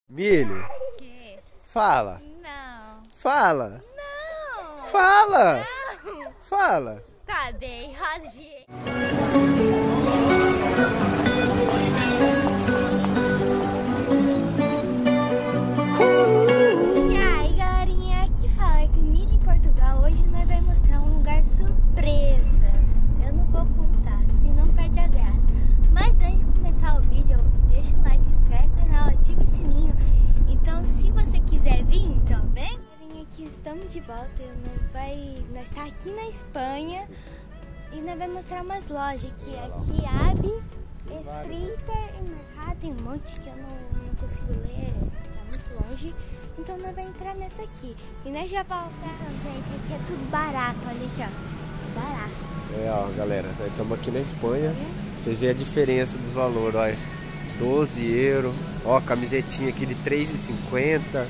Milho, Que? fala. Não. Fala. Não. Fala. Não. Fala. Tá bem, Roger. E aí, galerinha, aqui fala que Milho em Portugal. Hoje nós vamos mostrar um lugar surpresa. Eu não vou contar, senão perde a graça. Mas antes de começar o vídeo, deixa o like, se inscreve no canal, ativa o sininho. Então, se você quiser vir, então vem. Galerinha, aqui estamos de volta. Nós está aqui na Espanha e nós vamos mostrar umas lojas aqui. Aqui abre, escrita e mercado. Tem um monte que eu não consigo ler, tá muito longe. Então nós vamos entrar nessa aqui. E nós já voltamos, gente. Aqui é tudo barato, olha aqui, ó. Barato. É, ó, galera, nós estamos aqui na Espanha. Vocês veem a diferença dos valores, olha. 12 euros. Ó, camisetinha aqui de 3,50.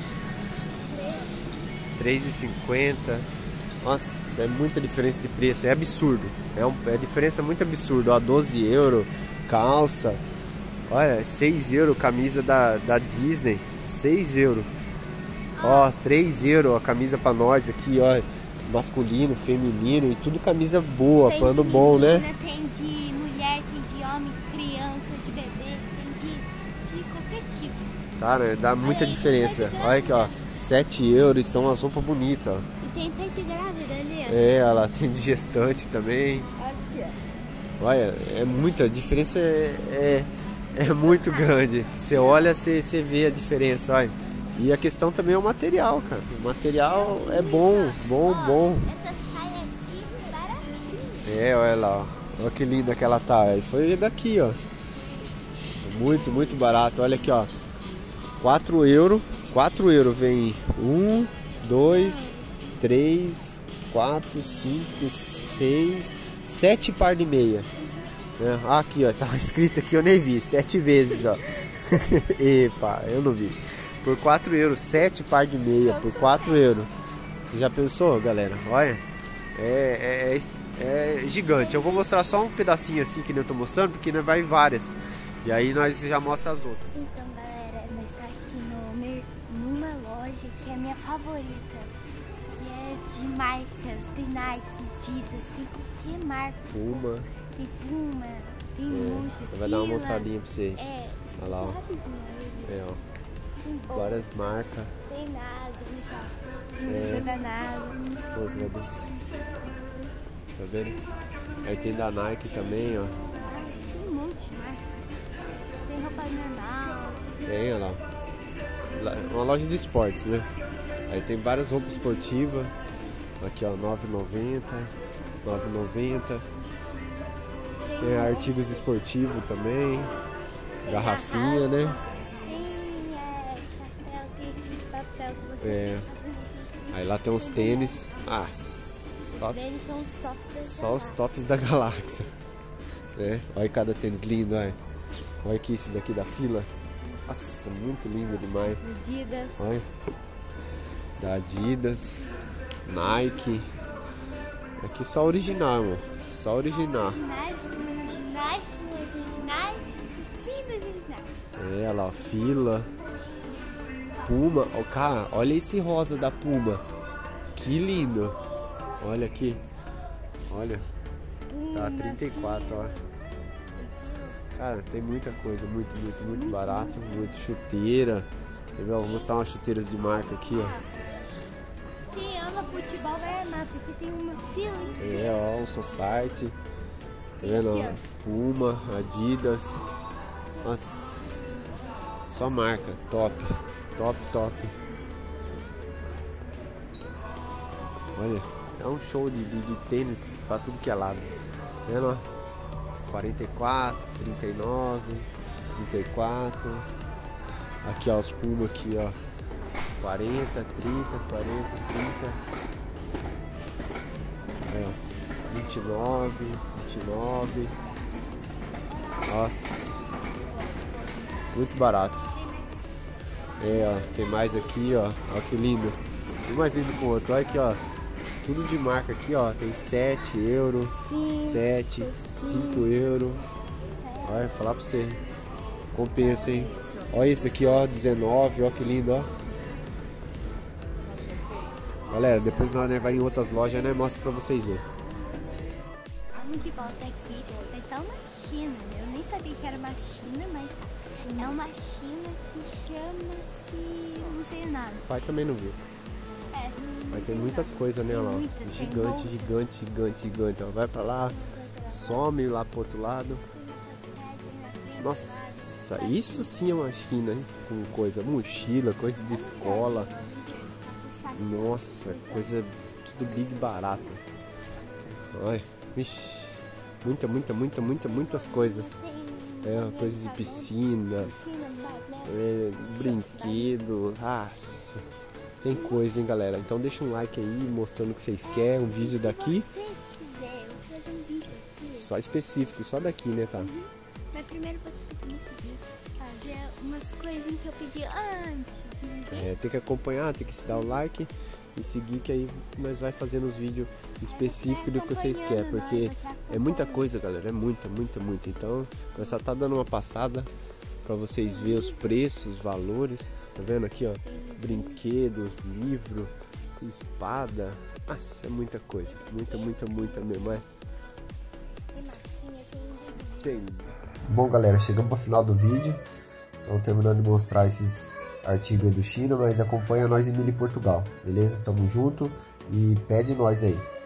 3,50. Nossa, é muita diferença de preço, é absurdo. É diferença muito absurda, ó, 12 euros, calça. Olha, 6 euros, camisa da Disney, 6 euros. Ó, 3 euros a camisa pra nós aqui, ó, masculino, feminino e tudo camisa boa, Tem pano de bom, menina, né? tem de mulher, tem de homem, criança, de bebê, tem de qualquer tipo. Cara, dá muita Olha aí, diferença. tem de Olha aqui, ó, 7 euros e são umas roupas bonitas, ó. E tem até de grávida ali, ó. É, ela tem de gestante também. Aqui, ó. Olha, é muita, a diferença é muito grande. Você olha, você vê a diferença, olha. E a questão também é o material, cara. O material é bom. Essa saia aqui é baratinha. É, olha lá, ó. Olha que linda que ela tá. E foi daqui, ó. Muito barato. Olha aqui, ó. 4 euros. 4 euros vem 1, 2, 3, 4, 5, 6, 7 par de meia. É, aqui, ó, tá escrito aqui, eu nem vi, 7 vezes, ó. Epa, eu não vi. Por 4 euros, 7 par de meia, por 4 euros. Você já pensou, galera? Olha, é gigante. Eu vou mostrar só um pedacinho assim que nem eu tô mostrando, porque não vai várias. E aí nós já mostra as outras. Então, galera, nós estamos aqui numa loja que é a minha favorita, que é de marcas, tem Nike, Adidas, tem qualquer marca. Puma. Tem Puma, tem muito. Vai dar uma Fila. mostradinha pra vocês. É, Olha lá, ó. só rapidinho aí. É, ó. Tem Várias bolsa, marcas. tem NASA, tem blusa da NASA. Pô, você vai ver. Tá vendo? Aí tem da Nike também, ó. Tem um monte de marca. Tem roupa normal. Tem, olha lá. Uma loja de esportes, né? Aí tem várias roupas esportivas. Aqui, ó, 9,90. 9,90. Tem artigos esportivos também. Garrafinha, né? Tem chapéu, tem aquele papel que você É. Aí lá tem uns tênis. Ah, só Eles são os tops. Só os tops da galáxia. É, olha cada tênis lindo, olha. Olha aqui esse daqui da fila. Nossa, muito lindo demais. Medidas. Olha. Da Adidas, Nike. Aqui só original, mano. Só original. Originais, fim dos originais. É, olha lá, fila. Puma. Ó, cara, olha esse rosa da Puma. Que lindo. Olha aqui. Olha. Tá 34, ó. Cara, tem muita coisa, muito barato, muito chuteira. Entendeu? Vou mostrar umas chuteiras de marca aqui, ó. Quem ama futebol vai amar, porque tem uma fila inteira. É, ó, o Society. Tá vendo? Ó? Puma, Adidas. Nossa. Só marca, top. Top. Olha, é um show de tênis pra tudo que é lado. Tá vendo? Ó? 44, 39, 34. Aqui, ó, os Puma aqui, ó. 40, 30, 40, 30. Aí, ó. 29. Nossa. Muito barato. É, ó. Tem mais aqui, ó. Olha que lindo. Um mais lindo que o outro. Olha aqui, ó. Tudo de marca aqui, ó. Tem 7 euros. 7, 5 euros. Olha, falar pra você. Compensa, hein? Olha esse aqui, ó, 19, ó que lindo, ó. Galera, depois nós vai em outras lojas, né? Mostra pra vocês verem. Vamos de volta aqui. Tá uma China. Eu nem sabia que era uma China, mas é uma China que chama-se... não sei o nome. O pai também não viu. Mas tem muitas coisas, né? Ó, gigante, gigante, gigante, gigante. Ó, vai pra lá, some lá pro outro lado. Nossa, isso sim é uma China, hein? Com coisa, mochila, coisa de escola. Nossa, coisa tudo big barato. Olha, vixe, muitas coisas. É, coisas de piscina, brinquedo. Nossa, tem coisa, hein, galera. Então deixa um like aí mostrando o que vocês querem, um vídeo daqui. Só específico, só daqui, né, tá? Mas primeiro você tem que seguir, fazer umas coisinhas que eu pedi antes. É, tem que acompanhar, tem que se dar o like e seguir, que aí nós vai fazendo os vídeos específicos do que vocês querem, porque é muita coisa, galera, é muita. Então nós só tá dando uma passada para vocês verem os preços, os valores. Tá vendo aqui, ó, brinquedos, livro, espada. Nossa, é muita coisa, muita mesmo, é. Tem. Bom, galera, chegamos para o final do vídeo. Então terminando de mostrar esses artigos aí do China, mas acompanha nós em Mili Portugal, beleza? Tamo junto e pede nós aí.